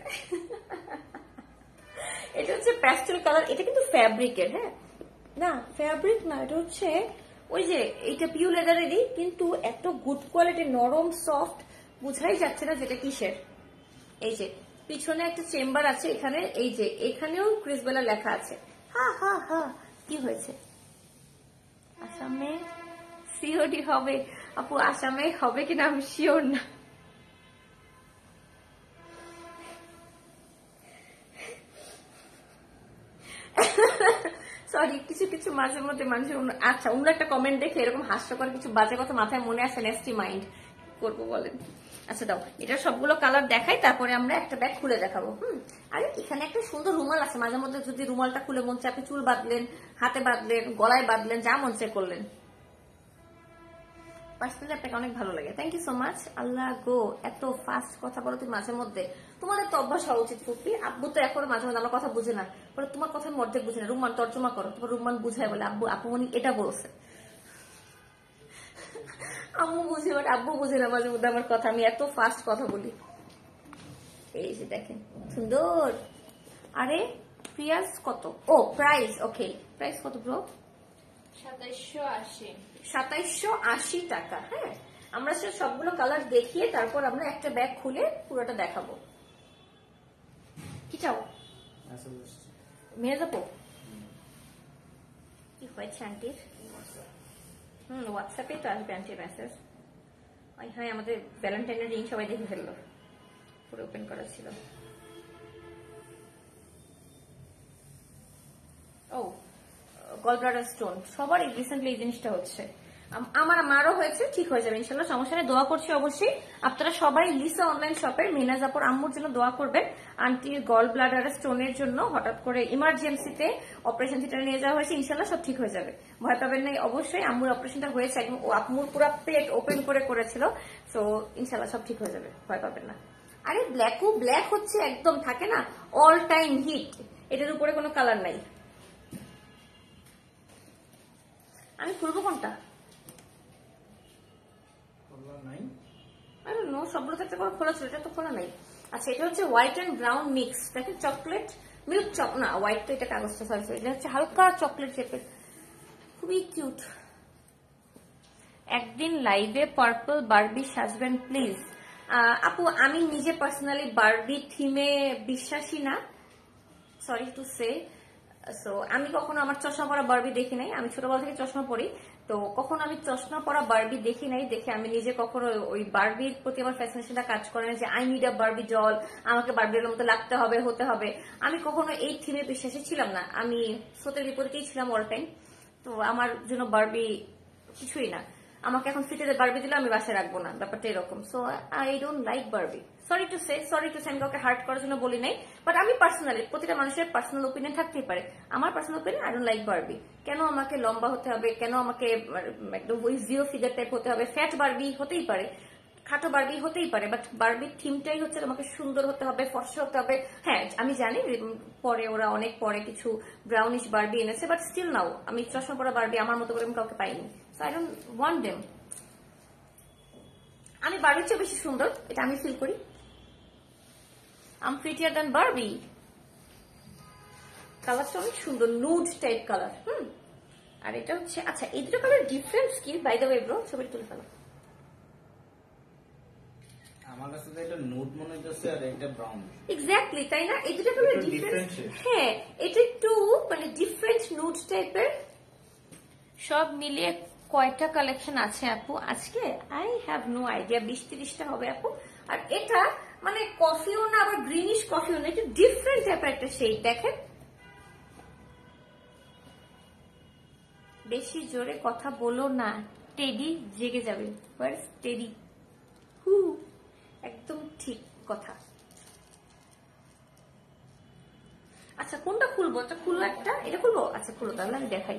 এটা হচ্ছে প্যাস্টেল কালার, এটা কিন্তু ফ্যাব্রিকের। হ্যাঁ না ফ্যাব্রিক না, এটা হচ্ছে ওই যে এইটা পিউ লেদারেরই, কিন্তু এত গুড কোয়ালিটি, নরম সফট, বুঝাই যাচ্ছে না যেটা কিসের। এই যে পিছনে একটা চেম্বার আছে এখানে, এই যে এখানেও ক্রিস বেলা লেখা আছে। হা হা হা কি হয়েছে? আসামে সিওডি হবে আপু, আসামে হবে কিনা আমি শিওর না। সরি, কিছু কিছু মাঝে মধ্যে মানুষের আচ্ছা অন্য একটা কমেন্ট দেখে এরকম হাস্যকর কিছু বাজে কথা মাথায় মনে আসে, নেস্টি মাইন্ড করবো বলেন। আচ্ছা দাও, এটা সবগুলো কালার দেখাই, তারপরে আমরা একটা ব্যাগ খুলে দেখাবো। হুম আরে এখানে একটা সুন্দর রুমাল আছে, মাঝে মধ্যে যদি রুমালটা খুলে মন চায় আপনি চুল বাঁধলেন, হাতে বাঁধলেন, গলায় বাঁধলেন, যা মন চায় করলেন। পার্সোনালি আপনাকে অনেক ভালো লাগে, থ্যাংক ইউ সো মাচ। আল্লাহ গো এত ফাস্ট কথা বলো তুমি মাঝে মধ্যে, তোমাদের তো অভ্যাস হওয়া উচিত। ফুপি আব্বু তো এখন মাঝে মধ্যে আমার কথা বুঝে না, বলে তোমার কথা আমি অর্ধেক বুঝি না, রুম্মান তর্জমা করো। তোমার রুম্মান বুঝায় বলে আব্বু আপু মনি এটা বলছে। আম্মু বুঝে বাট আব্বু বুঝে না মাঝে মধ্যে আমার কথা, আমি এত ফাস্ট কথা বলি। এই যে দেখেন সুন্দর। আরে প্রাইস কত? ও প্রাইস, ওকে প্রাইস কত ব্রো? সাতাইশশো আশি সাতাইশশো আশি টাকা। হ্যাঁ, আমরা সে সবগুলো কালার দেখিয়ে তারপর আমরা একটা ব্যাগ খুলে পুরোটা দেখাবো। কি চাও মেয়ে যাবো? কি হয়েছে আন্টির? হম হোয়াটসঅ্যাপে তো আসবে আন্টির মেসেজ। ওই হ্যাঁ, আমাদের ভ্যালেন্টাইনের রিং সবাই দেখে ফেললো, পুরো ওপেন করা ছিল। ও গলব্লাডার স্টোন, সবার রিসেন্টলি এই জিনিসটা হচ্ছে, আমার মারও হয়েছে, ঠিক হয়ে যাবে ইনশাল্লাহ, সমস্যা নেই। দোয়া করছি অবশ্যই। আপনারা সবাই লিসা অনলাইন শপের মিনাজ আপুর আম্মুর জন্য দোয়া করবেন। আন্টির গল ব্লাডার স্টোনের জন্য হঠাৎ করে ইমার্জেন্সিতে অপারেশন থিয়েটারে নিয়ে যাওয়া হয়েছে, ইনশাল্লাহ সব ঠিক হয়ে যাবে, ভয় পাবেন নাই। অবশ্যই আম্মুর অপারেশনটা হয়েছে একদম, আম্মুর পুরো পেট ওপেন করে করেছিল, তো ইনশাল্লাহ সব ঠিক হয়ে যাবে, ভয় পাবেন না। আরে ব্ল্যাকও ব্ল্যাক হচ্ছে একদম, থাকে না অল টাইম হিট, এটার উপরে কোনো কালার নাই। আমি খুলবো কোনটা? সবগুলো একটা করে খোলা ছিল, এটা তো খোলা নাই। আচ্ছা, এটা হচ্ছে হোয়াইট এন্ড ব্রাউন মিক্স, দেখেন চকলেট মিল্ক চক না, হোয়াইট তো এটা কাগজটা, সরি সরি, এটা হচ্ছে হালকা চকলেট শেপের, খুবই কিউট। একদিন লাইভে পার্পল বারবি সাজবেন প্লিজ। আপু আমি নিজে পার্সোনালি বারবি থিমে বিশ্বাসী না, সরি টু সে। সো আমি কখনো আমার চশমা পরা বারবি দেখি নাই, আমি ছোটবেলা থেকে চশমা পরি, তো কখনো আমি চশমা পরা বারবি দেখি নাই, দেখে আমি নিজে কখনো ওই বারবির প্রতি আমার ফ্যাসিনেশনটা কাজ করে না যে I need a Barbie doll, আমাকে বারবির মতো লাগতে হবে, হতে হবে। আমি কখনো এই থিমে বিশ্বাসী ছিলাম না, আমি স্রোতের বিপরীতেই ছিলাম অল টাইম। তো আমার জন্য বারবি কিছুই না, আমাকে এখন ফিতে বারবি দিলে আমি বাসায় রাখবো না, ব্যাপারটা এরকম। So I don't like Barbie, sorry to say, sorry to say, আমি কাউকে হার্ট করার জন্য বলি নাই, বাট আমি পার্সোনালি, প্রতিটা মানুষের পার্সোনাল ওপিনিয়ন থাকতেই পারে, আমার personal opinion I don't like Barbie. কেন আমাকে লম্বা হতে হবে, কেন আমাকে একদম ওই জিরো ফিগার টাইপ হতে হবে? ফ্যাট বারবি হতেই পারে, খাটো বারবি হতেই পারে, বাট বারবির থিমটাই হচ্ছে তোমাকে সুন্দর হতে হবে, ফর্সা হতে হবে। হ্যাঁ আমি জানি পরে ওরা অনেক পরে কিছু ব্রাউনিশ বারবি এনেছে, বাট স্টিল নাও আমি চশমা পরা বারবি আমার মতো করে আমি কাউকে পাইনি, so I don't want them. আমি বারবির চেয়ে বেশি সুন্দর, এটা আমি ফিল করি। I'm prettier than Barbie. কালারটা অনেক সুন্দর, নুড টাইপ কালার। হুম, আর এটা হচ্ছে, আচ্ছা এই দুটো কালার ডিফারেন্স কি বাই দ্য ওয়ে ব্রো? ছবি তুলে ফেলো। আমার কাছে তো এটা নুড মনে হচ্ছে আর এটা ব্রাউন। এক্স্যাক্টলি, তাই না? এই দুটো কালার ডিফারেন্স। হ্যাঁ, এটা একটু মানে ডিফারেন্ট নুড টাইপের। সব মিলিয়ে কয়টা কালেকশন আছে আপু আজকে? আই হ্যাভ নো আইডিয়া, বিশ ত্রিশটা হবে আপু। আর এটা মানে কফিও না, আবার গ্রিনিশ কফিও না, একটু ডিফারেন্ট টাইপের একটা শেড। দেখেন, বেশি জোরে কথা বলো না, টেডি জেগে যাবে। হোয়াটস টেডি? হু, একদম ঠিক কথা। আচ্ছা কোনটা খুলবো? এটা খুলবো, একটা এটা খুলবো। আচ্ছা খুলবো, তাহলে আমি দেখাই।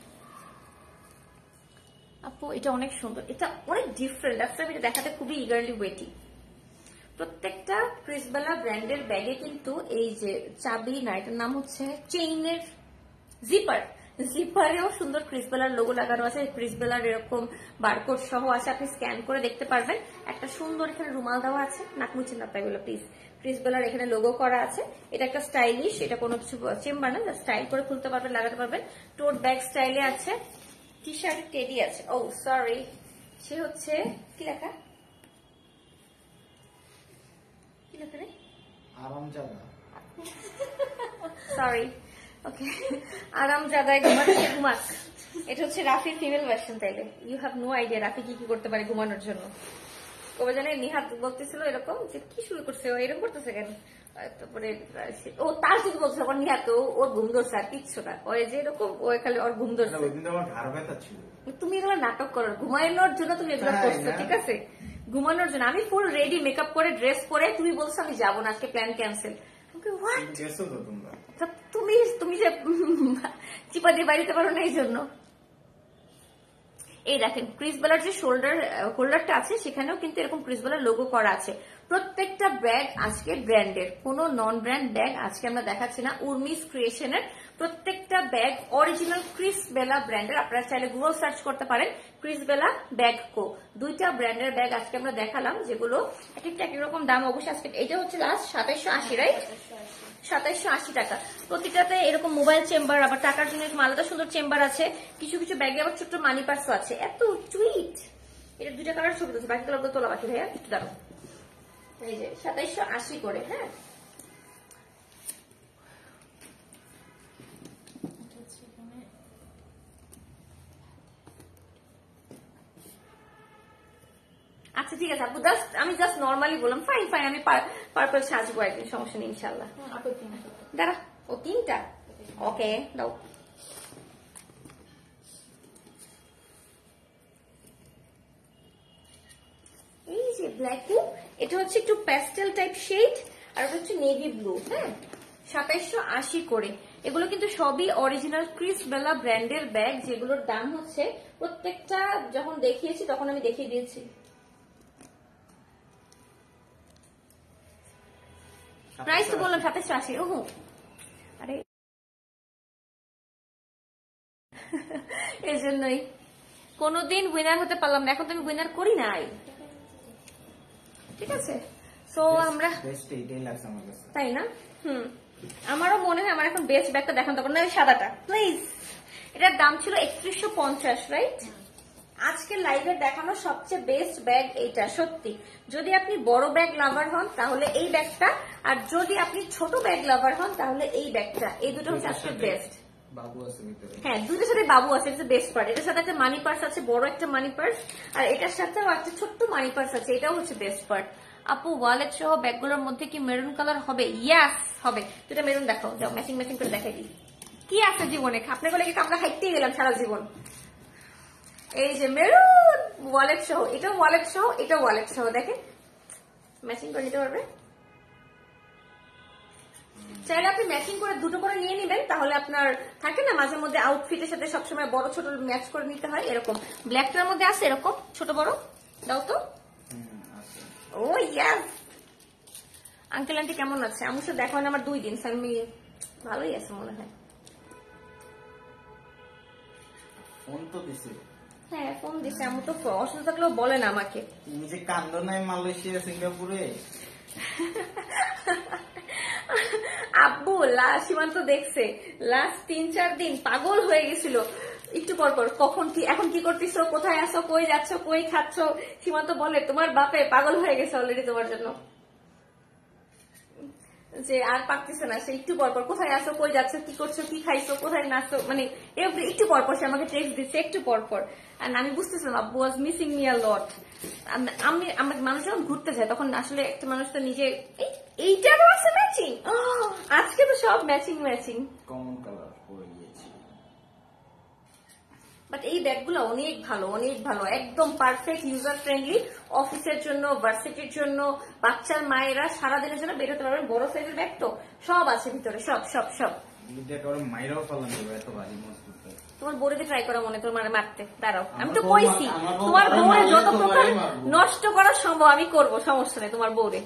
আপু এটা অনেক সুন্দর, এটা অনেক ডিফারেন্ট, আসলে আমি এটা দেখাতে খুবই ইগারলি ওয়েটি। প্রত্যেকটা ক্রিসবেলা ব্র্যান্ডের ব্যাগে কিন্তু এই যে চাবি না, এটার নাম হচ্ছে চেইনের জিপার, জিপারেও সুন্দর ক্রিসবেলার লোগো লাগানো আছে, ক্রিসবেলার এরকম বারকোড সহ আছে, আপনি স্ক্যান করে দেখতে পারবেন। একটা সুন্দর এখানে রুমাল দেওয়া আছে, নাক মুছেন না তাই বলে প্লিজ। ক্রিসবেলার এখানে লোগো করা আছে, এটা একটা স্টাইলিশ, এটা কোনো কিছু চেম্বার না, স্টাইল করে খুলতে পারবেন, লাগাতে পারবেন। টোট ব্যাগ স্টাইলে আছে, টি শার্ট টেডি আছে। ও সরি, সে হচ্ছে কি লেখা, কি লেখা রে? আরামজাদা। সরি, ওকে, আরামজাদায় ঘুমাচ্ছে, ঘুমাক। এটা হচ্ছে রাফির ফিমেল ভার্সন। তাইলে you have no idea Rafi কি কি করতে পারে ঘুমানোর জন্য। কবে জানে নিহাত বলতেছিল এরকম যে কি শুরু করছে ও, এরকম করতেছে কেন? তারপরে ও তার যদি বলছে আমার নিহাত, ওর ঘুম ধরছে আর কিচ্ছু না, ওই যে এরকম ও খালি ওর ঘুম ধরছে। তুমি এগুলো নাটক করো, ঘুমানোর জন্য তুমি এগুলো করছো, ঠিক আছে? ঘুমানোর জন্য আমি ফুল রেডি মেকআপ করে ড্রেস পরে, তুমি বলছো আমি যাবো না, আজকে প্ল্যান ক্যান্সেল। তুমি তুমি যে চিপা দিয়ে বাড়িতে পারো না এই জন্য। এই দেখেন ক্রিসবেলার যে শোল্ডার হোল্ডারটা আছে সেখানেও কিন্তু এরকম ক্রিসবেলার লোগো করা আছে। প্রত্যেকটা ব্যাগ আজকে ব্র্যান্ডের, কোনো নন ব্র্যান্ড ব্যাগ আজকে আমরা দেখাচ্ছি না। উর্মিস ক্রিয়েশনের প্রত্যেকটা ব্যাগ অরিজিনাল ক্রিসবেলা ব্র্যান্ডের, আপনারা চাইলে গুগল সার্চ করতে পারেন ক্রিসবেলা ব্যাগ কো। দুইটা ব্র্যান্ডের ব্যাগ আজকে আমরা দেখালাম, যেগুলো এক একটা এক রকম দাম অবশ্যই। আজকে এটা হচ্ছে লাস্ট সাতাইশশো আশি, রাইট? সাতাইশশো আশি টাকা। প্রতিটাতে এরকম মোবাইল চেম্বার, আবার টাকার জন্য আলাদা সুন্দর চেম্বার আছে, কিছু কিছু ব্যাগে আবার ছোট্ট মানি পার্সও আছে। এত সুইট। এটা দুইটা কালার ছবি আছে, বাকি কালার তোলা বাকি ভাইয়া, একটু দাঁড়াও। এই যে সাতাইশশো আশি করে। হ্যাঁ, আচ্ছা ঠিক আছে আপু, জাস্ট আমি জাস্ট নর্মালি বললাম, ফাইন ফাইন, আমি পার্পল সাজবো একদিন, সমস্যা নেই ইনশাল্লাহ। দাঁড়া, ও তিনটা, ওকে দাও। এই যে ব্ল্যাক ব্লু, এটা হচ্ছে একটু প্যাস্টেল টাইপ শেড, আর এটা হচ্ছে নেভি ব্লু। হ্যাঁ, সাতাইশশো আশি করে। এগুলো কিন্তু সবই অরিজিনাল ক্রিস বেলা ব্র্যান্ডের ব্যাগ, যেগুলোর দাম হচ্ছে, প্রত্যেকটা যখন দেখিয়েছি তখন আমি দেখিয়ে দিয়েছি। প্রাইস তো বললাম সাতাইশশো আশি। ওহো, আরে এই জন্যই কোনোদিন উইনার হতে পারলাম না, এখন তো আমি উইনার করি নাই। ঠিক আছে, সো আমরা তাই না? হুম, আমারও মনে হয় আমার এখন বেস্ট ব্যাগটা দেখান, তখন না সাদাটা প্লিজ। এটার দাম ছিল একত্রিশশো পঞ্চাশ, রাইট? আজকে লাইভে দেখানো সবচেয়ে বেস্ট ব্যাগ এইটা, সত্যি। যদি আপনি বড় ব্যাগ লাভার হন তাহলে এই ব্যাগটা, আর যদি আপনি ছোট ব্যাগ লাভার হন তাহলে এই ব্যাগটা। এই দুটো হচ্ছে আজকে বেস্ট। বাবু আছে ভিতরে, হ্যাঁ দুটোর সাথে বাবু আছে, এটা বেস্ট পার্ট। এটার সাথে একটা মানি পার্স আছে, বড় একটা মানি পার্স, আর এটার সাথেও একটা ছোট্ট মানি পার্স আছে, এটাও হচ্ছে বেস্ট পার্ট। আপু ওয়ালেট সহ ব্যাগগুলোর মধ্যে কি মেরুন কালার হবে? ইয়াস হবে। দুটা মেরুন দেখাও, যাও ম্যাচিং ম্যাচিং করে দেখাই দিই। কি আছে জীবনে, আপনার বলে আমরা হাইটেই গেলাম সারা জীবন। এই যে মেরুন ওয়ালেট সহ, এটাও ওয়ালেট সহ, এটাও ওয়ালেট সহ, দেখেন ম্যাচিং করে নিতে পারবে। চাইলে আপনি ম্যাচিং করে দুটো করে নিয়ে নেবেন, তাহলে আপনার থাকে না মাঝে মধ্যে আউটফিটের সাথে সবসময় বড় ছোট ম্যাচ করে নিতে হয়, এরকম। ব্ল্যাকটার মধ্যে আছে এরকম ছোট বড়, দাও তো। ও ইয়াস। আঙ্কেল আন্টি কেমন আছে? আমার সাথে দেখা হয় না আমার দুই দিন, আমি ভালোই আছে মনে হয়। ফোন তো দিছে। হ্যাঁ ফোন দিছে, আমি তো অসুস্থ থাকলেও বলে না আমাকে। তুমি যে কান্দো নাই মালয়েশিয়া সিঙ্গাপুরে। আব্বু লাস্ট সীমান্ত দেখছে, লাস্ট তিন চার দিন পাগল হয়ে গেছিল, একটু পর পর কখন কি, এখন কি করতেছো, কোথায় আছো, কই যাচ্ছ, কই খাচ্ছ। সীমান্ত বলে তোমার বাপে পাগল হয়ে গেছে অলরেডি তোমার জন্য, যে আর পারতেছে না। সে একটু পর পর কোথায় আসো, কই যাচ্ছ, কি করছো, কি খাইছো, কোথায় নাচছো, মানে একটু পর পর সে আমাকে টেক্সট দিচ্ছে, একটু পর পর। আর আমি বুঝতেছিলাম আব্বু ওয়াজ মিসিং মি আ লট। আমি আমার মানুষ যখন ঘুরতে যায় তখন আসলে একটা মানুষ তো নিজে, এইটারও আছে ম্যাচিং, আজকে তো সব ম্যাচিং ম্যাচিং কমন কালার পরে গিয়েছি। বাট এই ব্যাগগুলো অনেক ভালো, অনেক ভালো, একদম পারফেক্ট, ইউজার ফ্রেন্ডলি, অফিসের জন্য, ভার্সিটির জন্য, বাচ্চার মায়েরা সারাদিনের জন্য বের হতে পারবেন। বড় সাইজের ব্যাগ তো সব আছে ভিতরে, সব সব সব। মাইরাও পালাম এত ভারী মজবুত। তোমার বউকে ট্রাই করা মনে তোমার মারতে, দাঁড়াও আমি তো কইছি তোমার বউরে যত প্রকার নষ্ট করা সম্ভব আমি করব, সমস্যা নেই। তোমার বউরে,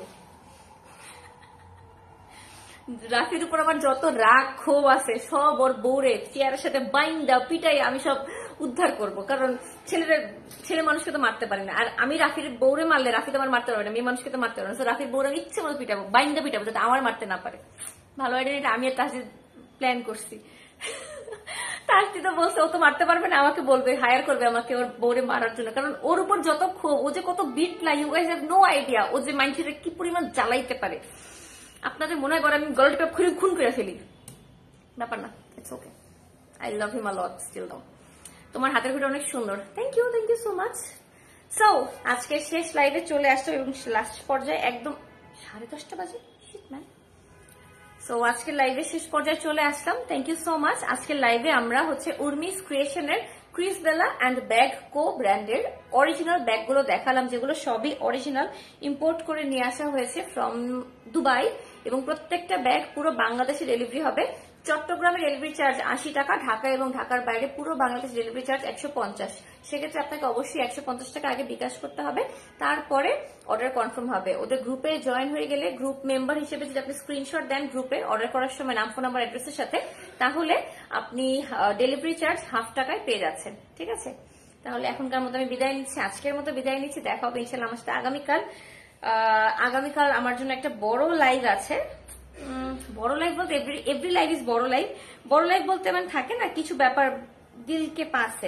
রাফির উপর আমার যত রাগ ক্ষোভ আছে সব ওর বউরে চেয়ারের সাথে বাইন্দা পিটাই আমি সব উদ্ধার করব, কারণ ছেলেদের ছেলে মানুষকে তো মারতে পারে না, আর আমি রাফির বউরে মারলে রাফি তো আমার মারতে পারবে না, মেয়ে মানুষকে তো মারতে পারবে না। রাফির বউরে আমি ইচ্ছে মতো পিটাবো, বাইন্দা পিটাবো, যাতে আমার মারতে না পারে। ভালো আইডিয়া, এটা আমি আর তাহলে প্ল্যান করছি। তাহলে তো বলছে ও তো মারতে পারবে না, আমাকে বলবে, হায়ার করবে আমাকে ওর বউরে মারার জন্য, কারণ ওর উপর যত ক্ষোভ, ও যে কত বিট লাই, you guys have no idea ও যে মাইন্ডসেটে কি পরিমাণ জ্বালাইতে পারে। আপনাদের মনে হয় করে আমি গলাটা খুঁড়ে খুন করে ফেলি, ব্যাপার না, it's okay. I love him a lot still দাও। তোমার হাতের ভিডিও অনেক সুন্দর, thank you, thank you so much. So আজকে শেষ লাইভে চলে আসতো এবং লাস্ট পর্যায়ে একদম সাড়ে দশটা বাজে, শিট ম্যান। সো আজকের লাইভে শেষ পর্যায়ে চলে আসলাম, থ্যাংক ইউ সো মাচ। আজকের লাইভে আমরা হচ্ছে উর্মিস ক্রিয়েশনের Crisbella and bag co ব্র্যান্ডের অরিজিনাল ব্যাগগুলো দেখালাম, যেগুলো সবই অরিজিনাল, ইম্পোর্ট করে নিয়ে আসা হয়েছে ফ্রম দুবাই, এবং প্রত্যেকটা ব্যাগ পুরো বাংলাদেশে ডেলিভারি হবে। চট্টগ্রামে ডেলিভারি চার্জ আশি টাকা, ঢাকা এবং ঢাকার বাইরে পুরো বাংলাদেশ ডেলিভারি চার্জ একশো পঞ্চাশ। সেক্ষেত্রে আপনাকে অবশ্যই একশো পঞ্চাশ টাকা আগে বিকাশ করতে হবে, তারপরে অর্ডার কনফার্ম হবে। ওদের গ্রুপে জয়েন হয়ে গেলে, গ্রুপ মেম্বার হিসেবে যদি আপনি স্ক্রিনশট দেন গ্রুপে অর্ডার করার সময় নাম, ফোন নাম্বার, অ্যাড্রেসের সাথে, তাহলে আপনি ডেলিভারি চার্জ হাফ টাকায় পেয়ে যাচ্ছেন। ঠিক আছে, তাহলে এখনকার মতো আমি বিদায় নিচ্ছি, আজকের মতো বিদায় নিচ্ছি। দেখা হবে ইনশাল্লাহ আমার সাথে আগামীকাল। আগামীকাল আমার জন্য একটা বড় লাইভ আছে, বড় লাইফ বলতে এভরি এভরি লাইফ ইজ বড় লাইফ। বড় লাইফ বলতে মানে থাকে না কিছু ব্যাপার দিলকে পাসে,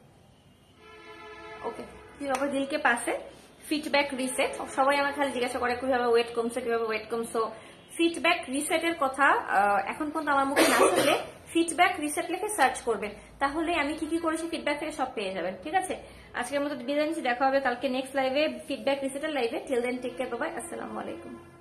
ওকে কিছু ব্যাপার দিলকে পাসে। ফিডব্যাক রিসেট, সবাই আমার খালি জিজ্ঞাসা করে কিভাবে ওয়েট কমছে কিভাবে ওয়েট কমছো। ফিডব্যাক রিসেটের কথা এখন পর্যন্ত আমার মুখে না থাকলে ফিডব্যাক রিসেট লিখে সার্চ করবেন, তাহলে আমি কি কি করেছি ফিডব্যাক থেকে সব পেয়ে যাবেন। ঠিক আছে, আজকের মতো বিদায় নিচ্ছি, দেখা হবে কালকে নেক্সট লাইভে ফিডব্যাক রিসেটের লাইভে। Till then take care, bye bye, আসসালামু আলাইকুম।